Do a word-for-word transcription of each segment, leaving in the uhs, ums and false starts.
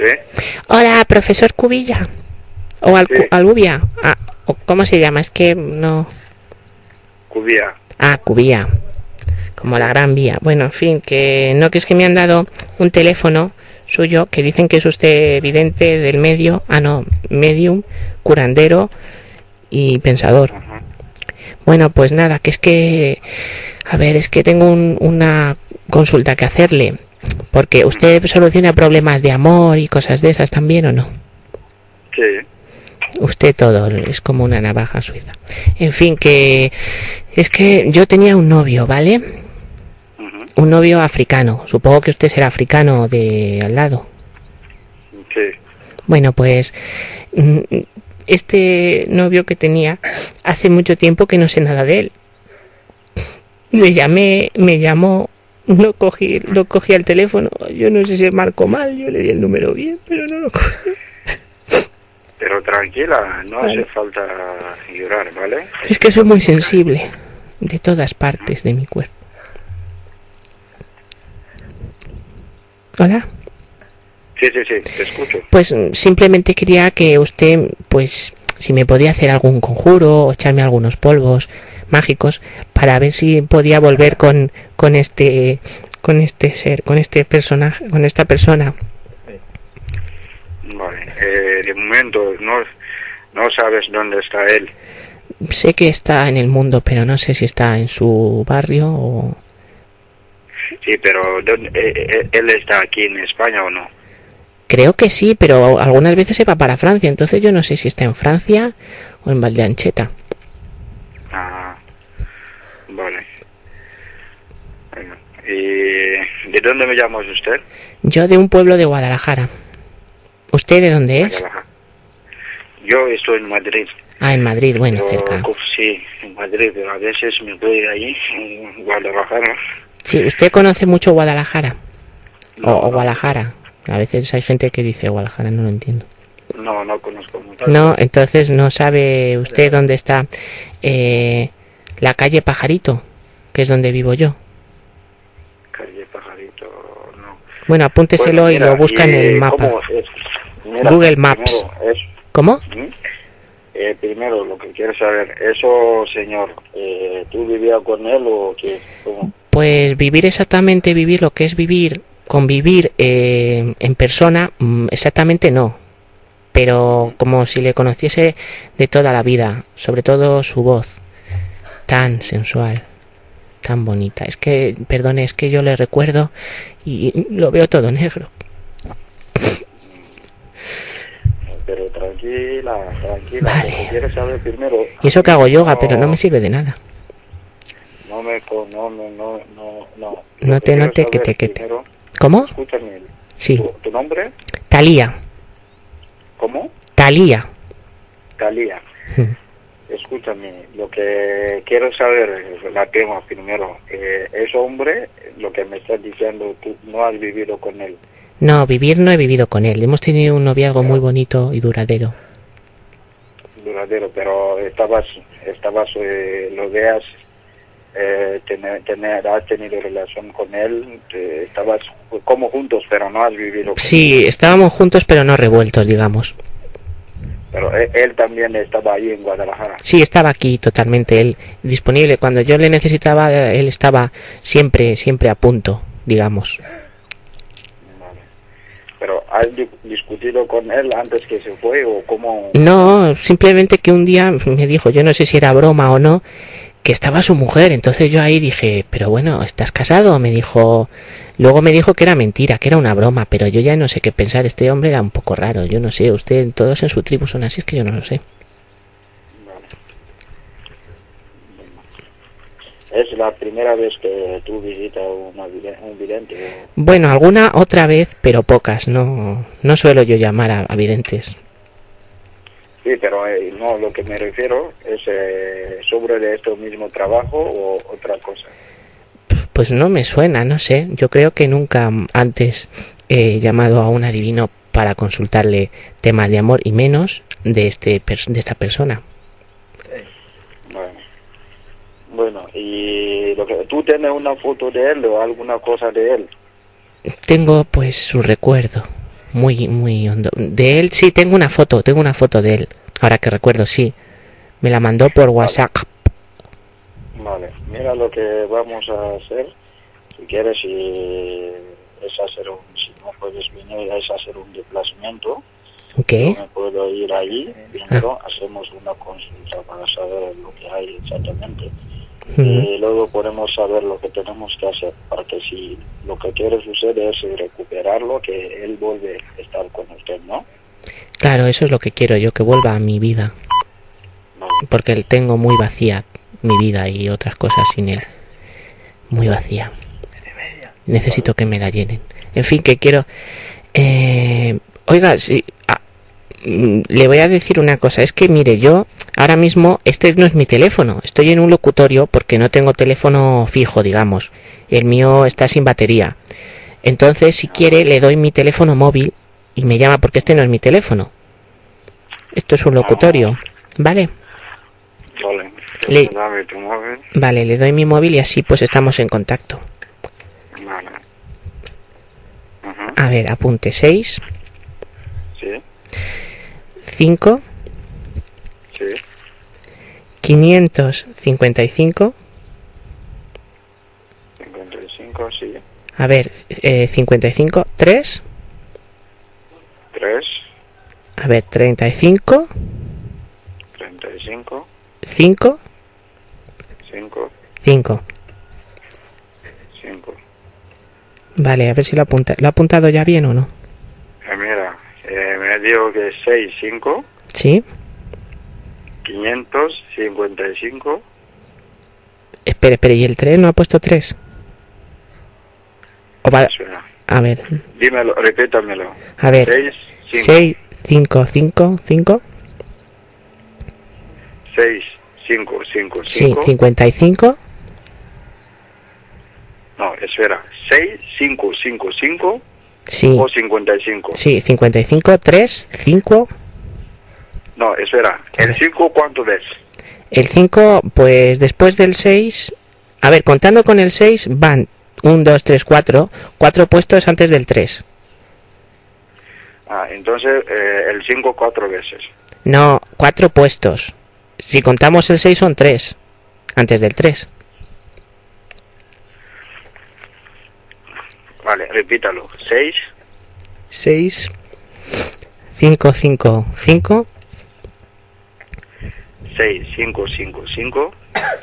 ¿Sí? Hola, profesor Cubilla. O Al Sí. Albubia. Ah, o ¿cómo se llama? Es que no... Cubía. Ah, Cubilla. Como la Gran Vía. Bueno, en fin, que no, que es que me han dado un teléfono suyo que dicen que es usted vidente del medio, ah no, medium, curandero y pensador. Ajá. Bueno, pues nada, que es que, a ver, es que tengo un, una consulta que hacerle, porque usted soluciona problemas de amor y cosas de esas también, ¿o no? Sí. Usted todo, es como una navaja suiza. En fin, que es que yo tenía un novio, ¿vale? Ujú. Un novio africano. Supongo que usted será africano de al lado. Sí. Bueno, pues mm, este novio que tenía hace mucho tiempo que no sé nada de él. Le llamé, me llamó, no cogí, lo cogí al teléfono. Yo no sé si marcó mal, yo le di el número bien, pero no lo cogí. Pero tranquila, no Vale. hace falta llorar, ¿vale? Es que soy muy sensible de todas partes de mi cuerpo. Hola. Sí, sí, sí, te escucho. Pues simplemente quería que usted, pues, si me podía hacer algún conjuro o echarme algunos polvos mágicos para ver si podía volver con, con este, con este ser, con este personaje, con esta persona. Vale. Eh, de momento no, no sabes dónde está él. Sé que está en el mundo, pero no sé si está en su barrio o... Sí, pero ¿dónde- eh, eh, ¿él está aquí en España o no? Creo que sí, pero algunas veces se va para Francia, entonces yo no sé si está en Francia o en Valdeancheta. Ah, vale. Bueno, ¿y de dónde me llamas usted? Yo de un pueblo de Guadalajara. ¿Usted de dónde es? Guadalajara. Yo estoy en Madrid. Ah, en Madrid, bueno, Pero, cerca. co- sí, en Madrid, pero a veces me voy ahí, en Guadalajara. Sí, ¿usted conoce mucho Guadalajara? O, No, o no, Guadalajara. A veces hay gente que dice Guadalajara, no lo entiendo. No, no conozco mucho. No, entonces no sabe usted dónde está eh, la calle Pajarito, que es donde vivo yo. Calle Pajarito, no. Bueno, apúnteselo Bueno, y mira, lo busca en ¿y el mapa. cómo es? Mira, Google Maps. Primero, es, ¿Cómo? ¿Mm? eh, primero, lo que quiero saber, eso, señor, eh, ¿tú vivías con él o qué? ¿Cómo? Pues vivir exactamente, vivir lo que es vivir, convivir eh, en persona, mm, exactamente no. Pero como si le conociese de toda la vida, sobre todo su voz, tan sensual, tan bonita. Es que, perdone, es que yo le recuerdo y lo veo todo negro. Pero tranquila, tranquila, Vale. lo que quiero saber primero... Y eso que hago yoga, no- pero no me sirve de nada. No me... con- No, no, no, no, no. No Lo te, quiero no te, que saber te, que te. primero- ¿Cómo? Escúchame, Sí, ¿tu, tu nombre? Talía, ¿Cómo? Talía. Talía. Escúchame, lo que quiero saber es la tema primero. Eh, ese hombre, lo que me estás diciendo, tú no has vivido con él. No, vivir no he vivido con él. Hemos tenido un noviazgo muy bonito y duradero. Duradero, pero estabas, estabas, eh, lo veas, eh, tener, tener, has tenido relación con él, eh, estabas como juntos, pero no has vivido con él. Sí, estábamos juntos pero no revueltos, digamos. Pero él, él también estaba ahí en Guadalajara. Sí, estaba aquí totalmente él disponible. Cuando yo le necesitaba, él estaba siempre, siempre a punto, digamos. Vale. Pero ¿has di- discutido con él antes que se fue o cómo? No, simplemente que un día me dijo, yo no sé si era broma o no, que estaba su mujer. Entonces yo ahí dije, pero bueno, ¿estás casado? Me dijo, luego me dijo que era mentira, que era una broma, pero yo ya no sé qué pensar. Este hombre era un poco raro, yo no sé, usted, todos en su tribu son así, es que yo no lo sé. Vale. Es la primera vez que tú visitas una vide- un vidente. o- Bueno, alguna otra vez, pero pocas, no, no suelo yo llamar a, a videntes. Sí, pero eh, no, lo que me refiero es eh, sobre de este mismo trabajo o otra cosa. Pues no me suena, no sé. Yo creo que nunca antes he llamado a un adivino para consultarle temas de amor y menos de este pers- de esta persona. Bueno, bueno, y lo que tú tienes una foto de él o alguna cosa de él. Tengo pues su recuerdo muy, muy hondo. De él sí, tengo una foto, tengo una foto de él. Ahora que recuerdo, sí. Me la mandó por WhatsApp. Vale, mira lo que vamos a hacer. Si quieres, si es hacer un, si no puedes venir, es hacer un desplazamiento. ¿Qué? Yo me puedo ir allí, primero ah. hacemos una consulta para saber lo que hay exactamente. Uh-huh. Y luego podemos saber lo que tenemos que hacer, para que si lo que quiere suceder es recuperarlo, que él vuelve a estar con usted, ¿no? Claro, eso es lo que quiero yo, que vuelva a mi vida. No. Porque tengo muy vacía mi vida y otras cosas sin él. Muy vacía. Necesito que me la llenen. En fin, que quiero... Eh, oiga, si, ah, le voy a decir una cosa. Es que, mire, yo ahora mismo, este no es mi teléfono. Estoy en un locutorio porque no tengo teléfono fijo, digamos. El mío está sin batería. Entonces, si quiere, le doy mi teléfono móvil y me llama, porque este no es mi teléfono. Esto es un locutorio. ¿Vale? Vale. Le, dame tu móvil. Vale, le doy mi móvil y así pues estamos en contacto. Vale. Uh-huh. A ver, apunte seis. Sí. cinco. Sí. quinientos cincuenta y cinco. cincuenta y cinco, sí. A ver, eh, cincuenta y cinco. tres. tres. A ver, treinta y cinco. treinta y cinco. cinco. cinco. cinco. cinco. Vale, a ver si lo apunta. ¿Lo ha apuntado ya bien o no? Eh, mira, eh, me digo que seis, cinco. Sí. quinientos cincuenta y cinco. Espere, espere, ¿y el tres no ha puesto tres? O va... A ver. Dímelo, repítamelo. A ver. seis, cinco, cinco, cinco. seis, cinco, cinco, cinco. Sí, cincuenta y cinco. No, espera. seis, cinco, cinco, cinco. Sí. O cincuenta y cinco. Sí, cincuenta y cinco, tres, cinco. No, espera. ¿El cinco cuánto ves? El cinco, pues después del seis... A ver, contando con el seis van uno, dos, tres, cuatro. cuatro puestos antes del tres. Ah, entonces eh, el cinco cuatro veces. No, cuatro puestos. Si contamos el seis son tres. Antes del tres. Vale, repítalo. seis. seis. cinco, cinco, cinco. seis, cinco, cinco, cinco.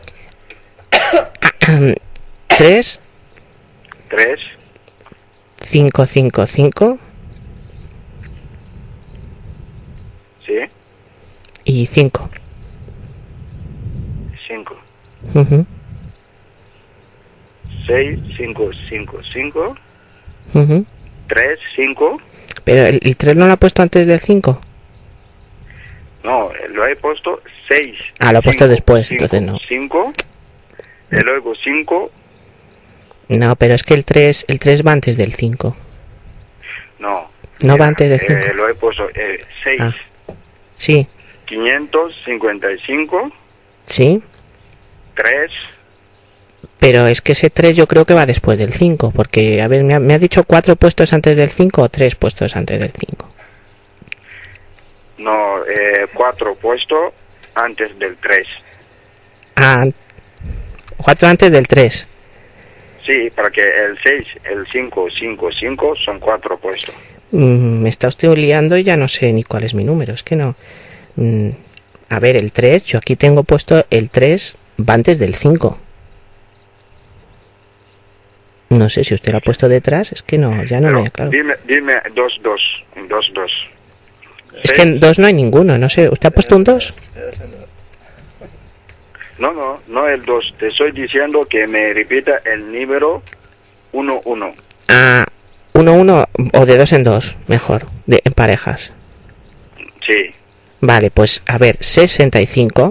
tres. tres. cinco, cinco, cinco. Sí. Y cinco. cinco. Uh-huh. seis, cinco, cinco, cinco. Uh-huh. tres, cinco. Pero el, el tres no lo ha puesto antes del cinco. No, lo he puesto seis. Ah, lo he puesto después, cinco, entonces no. cinco. Y luego cinco. No, pero es que el tres, el tres va antes del cinco. No. No mira, va antes del cinco. Eh, lo he puesto eh, seis. Ah. Sí. quinientos cincuenta y cinco. Sí. tres. Pero es que ese tres yo creo que va después del cinco, porque, a ver, me ha, me ha dicho cuatro puestos antes del cinco o tres puestos antes del cinco. No, eh, cuatro puestos antes del tres. Ah, cuatro antes del tres. Sí, para que el seis, el cinco, cinco, cinco son cuatro puestos. Mm, me está usted liando y ya no sé ni cuál es mi número, es que no. Mm, a ver, el tres, yo aquí tengo puesto el tres va antes del cinco. No sé si usted lo ha puesto detrás, es que no, ya no Pero me claro. Dime, dime dos, dos, dos, dos. Es que en dos no hay ninguno, no sé, ¿usted ha puesto un dos? No, no, no el dos. Te estoy diciendo que me repita el número uno, uno. Ah, uno, uno o de dos en dos, mejor, de, en parejas. Sí. Vale, pues a ver, sesenta y cinco.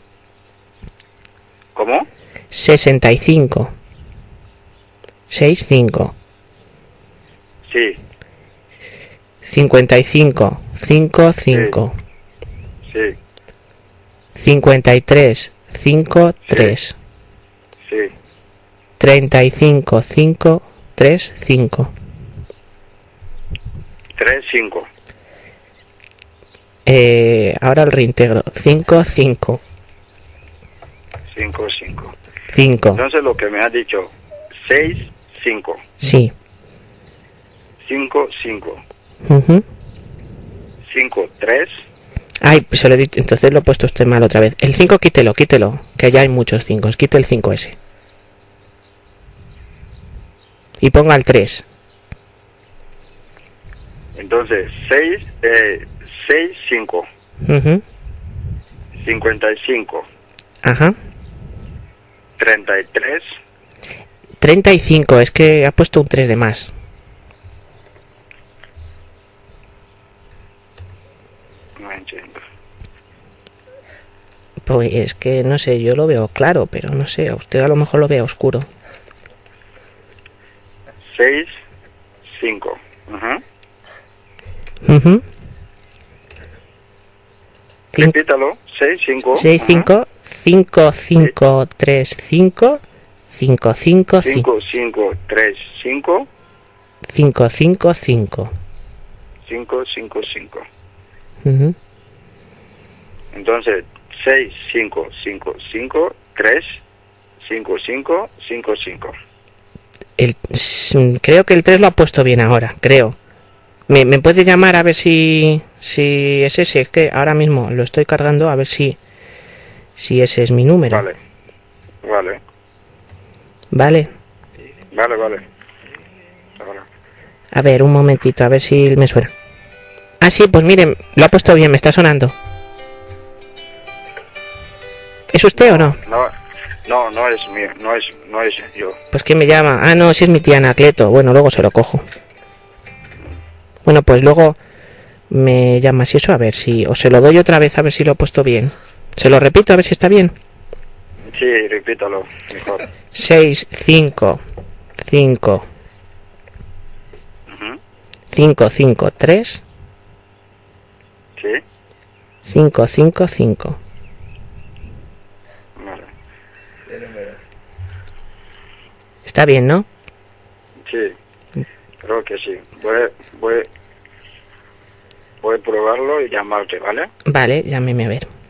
¿Cómo? sesenta y cinco. sesenta y cinco. Sí. cincuenta y cinco. cinco, cinco. Sí. Sí. cincuenta y tres. cinco, tres. Sí. treinta y cinco, cinco, tres, cinco. tres, cinco. Eh, ahora el reintegro. cinco, cinco. cinco, cinco. cinco. Entonces lo que me ha dicho, seis, cinco. Sí. cinco, cinco. Uh-huh. cinco, tres. Ay, pues se lo he dicho, entonces lo he puesto usted mal otra vez. El cinco quítelo, quítelo, que ya hay muchos cinco. Quite el cinco ese. Y ponga el tres. Entonces, seis, eh, seis, cinco. Uh-huh. cincuenta y cinco. Ajá. treinta y tres. treinta y cinco, es que ha puesto un tres de más. No entiendo. Pues es que no sé, yo lo veo claro, pero no sé, a usted a lo mejor lo ve oscuro. seis, cinco. Ajá. Uh-huh. Repítalo. seis, cinco. seis, cinco, cinco, cinco, tres, cinco, cinco, cinco, cinco, cinco, tres, cinco, cinco, cinco, cinco. cinco, cinco, cinco. Uh-huh. Entonces, seis, cinco, cinco, cinco, tres, cinco, cinco, cinco, cinco. El, creo que el tres lo ha puesto bien ahora, creo. ¿Me, me puede llamar a ver si, si es ese? Es que ahora mismo lo estoy cargando a ver si, si ese es mi número. Vale, vale, Vale. vale, vale. Ahora. A ver, un momentito, a ver si me suena. Ah, sí, pues miren, lo ha puesto bien, me está sonando. ¿Es usted o no? No, no, no es mío, no es, no es yo. Pues ¿quién me llama? Ah, no, si es mi tía Anacleto. Bueno, luego se lo cojo. Bueno, pues luego me llama si eso, a ver si... O se lo doy otra vez a ver si lo he puesto bien. Se lo repito a ver si está bien. Sí, repítalo, mejor. seis, cinco, cinco, Ujú. cinco, cinco, tres, Sí, cinco, cinco, cinco. vale. Está bien, ¿no? Sí, creo que sí. Voy, voy, voy a probarlo y llamarte, ¿vale? Vale, llámeme a ver.